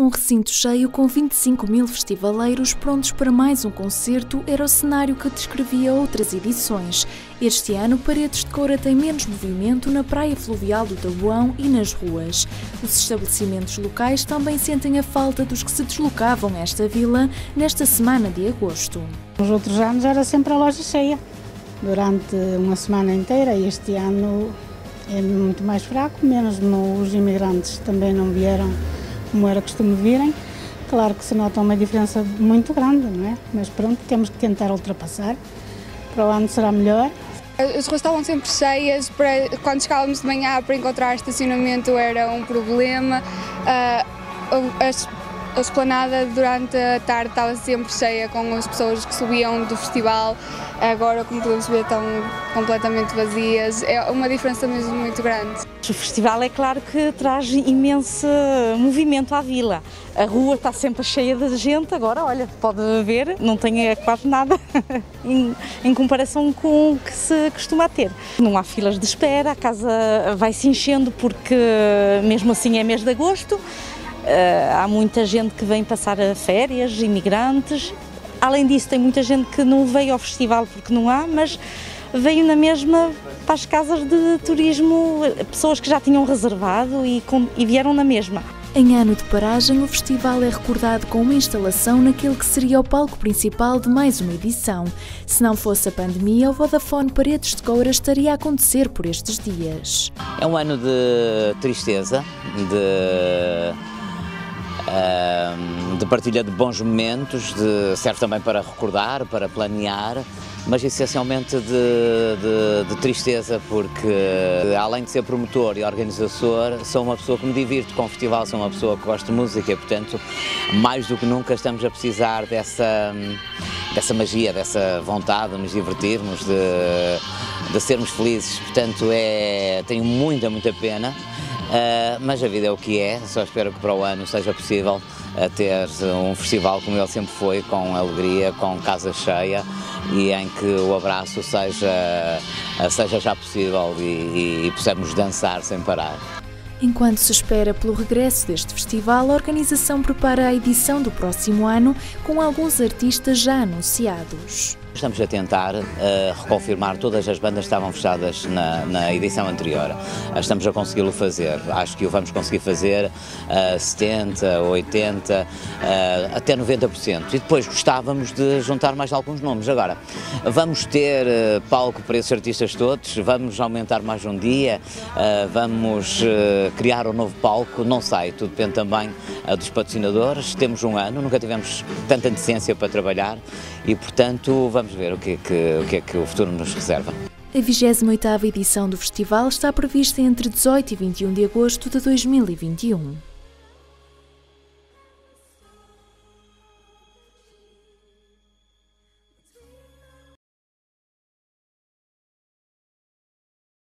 Um recinto cheio com 25 mil festivaleiros prontos para mais um concerto era o cenário que descrevia outras edições. Este ano, Paredes de Coura tem menos movimento na praia fluvial do Taboão e nas ruas. Os estabelecimentos locais também sentem a falta dos que se deslocavam a esta vila nesta semana de agosto. Nos outros anos era sempre a loja cheia, durante uma semana inteira. Este ano é muito mais fraco, menos os imigrantes também não vieram como era costume virem. Claro que se nota uma diferença muito grande, não é? Mas pronto, temos que tentar ultrapassar. Para o ano será melhor. As ruas estavam sempre cheias, quando chegávamos de manhã para encontrar estacionamento era um problema. A esplanada durante a tarde estava sempre cheia com as pessoas que subiam do festival. Agora, como podemos ver, estão completamente vazias. É uma diferença mesmo muito grande. O festival é claro que traz imenso movimento à vila. A rua está sempre cheia de gente, agora olha, pode ver, não tem quase nada em comparação com o que se costuma ter. Não há filas de espera, a casa vai se enchendo porque mesmo assim é mês de agosto. Há muita gente que vem passar férias, imigrantes. Além disso, tem muita gente que não veio ao festival porque não há, mas veio na mesma para as casas de turismo, pessoas que já tinham reservado e vieram na mesma. Em ano de paragem, o festival é recordado com uma instalação naquele que seria o palco principal de mais uma edição. Se não fosse a pandemia, o Vodafone Paredes de Coura estaria a acontecer por estes dias. É um ano de tristeza, de partilha de bons momentos, serve também para recordar, para planear, mas essencialmente de tristeza, porque além de ser promotor e organizador, sou uma pessoa que me divirto com o festival, sou uma pessoa que gosta de música e, portanto, mais do que nunca estamos a precisar dessa magia, dessa vontade de nos divertirmos, de sermos felizes. Portanto, tenho muita pena. Mas a vida é o que é, só espero que para o ano seja possível ter um festival como ele sempre foi, com alegria, com casa cheia e em que o abraço seja já possível e possamos dançar sem parar. Enquanto se espera pelo regresso deste festival, a organização prepara a edição do próximo ano com alguns artistas já anunciados. Estamos a tentar reconfirmar todas as bandas que estavam fechadas na edição anterior. Estamos a consegui-lo fazer. Acho que o vamos conseguir fazer a 70%, 80%, até 90%. E depois gostávamos de juntar mais alguns nomes. Agora, vamos ter palco para esses artistas todos? Vamos aumentar mais um dia? Vamos criar um novo palco? Não sei, tudo depende também dos patrocinadores. Temos um ano, nunca tivemos tanta decência para trabalhar e, portanto, vamos ver o que é que o futuro nos reserva. A 28ª edição do festival está prevista entre 18 e 21 de agosto de 2021.